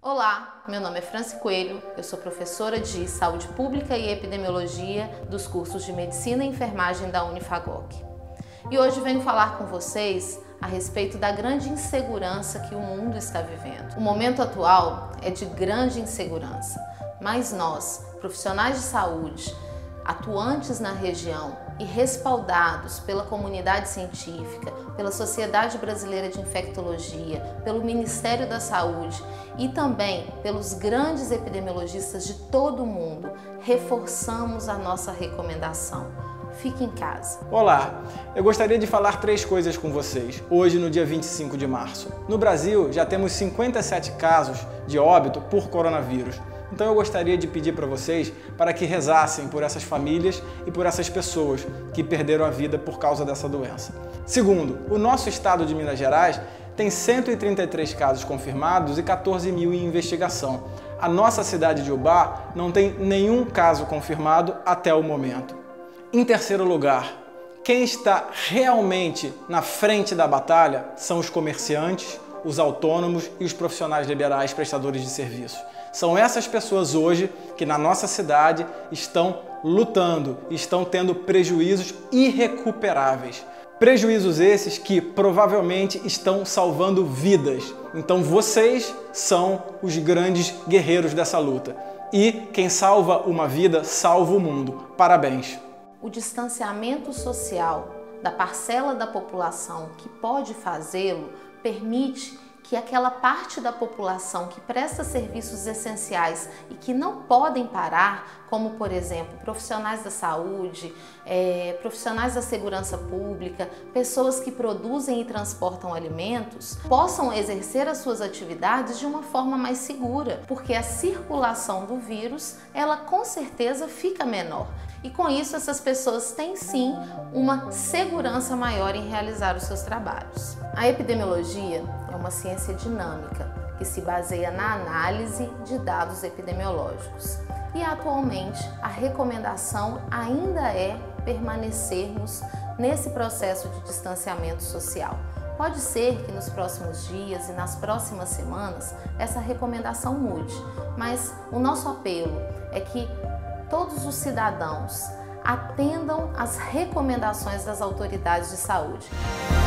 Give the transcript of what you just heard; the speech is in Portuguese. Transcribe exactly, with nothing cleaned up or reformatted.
Olá, meu nome é Franci Coelho, eu sou professora de Saúde Pública e Epidemiologia dos cursos de Medicina e Enfermagem da Unifagoc. E hoje venho falar com vocês a respeito da grande insegurança que o mundo está vivendo. O momento atual é de grande insegurança, mas nós, profissionais de saúde, atuantes na região e respaldados pela comunidade científica, pela Sociedade Brasileira de Infectologia, pelo Ministério da Saúde e também pelos grandes epidemiologistas de todo o mundo, reforçamos a nossa recomendação. Fique em casa. Olá, eu gostaria de falar três coisas com vocês, hoje no dia vinte e cinco de março. No Brasil, já temos cinquenta e sete casos de óbito por coronavírus. Então eu gostaria de pedir para vocês para que rezassem por essas famílias e por essas pessoas que perderam a vida por causa dessa doença. Segundo, o nosso estado de Minas Gerais tem cento e trinta e três casos confirmados e quatorze mil em investigação. A nossa cidade de Ubá não tem nenhum caso confirmado até o momento. Em terceiro lugar, quem está realmente na frente da batalha são os comerciantes, os autônomos e os profissionais liberais prestadores de serviços. São essas pessoas hoje que na nossa cidade estão lutando, estão tendo prejuízos irrecuperáveis. Prejuízos esses que provavelmente estão salvando vidas. Então vocês são os grandes guerreiros dessa luta. E quem salva uma vida, salva o mundo. Parabéns! O distanciamento social da parcela da população que pode fazê-lo permite que aquela parte da população que presta serviços essenciais e que não podem parar, como por exemplo profissionais da saúde, é, profissionais da segurança pública, pessoas que produzem e transportam alimentos, possam exercer as suas atividades de uma forma mais segura, porque a circulação do vírus, ela com certeza fica menor. E com isso essas pessoas têm sim uma segurança maior em realizar os seus trabalhos. A epidemiologia é uma ciência dinâmica que se baseia na análise de dados epidemiológicos. E atualmente a recomendação ainda é permanecermos nesse processo de distanciamento social. Pode ser que nos próximos dias e nas próximas semanas essa recomendação mude, mas o nosso apelo é que todos os cidadãos atendam às recomendações das autoridades de saúde.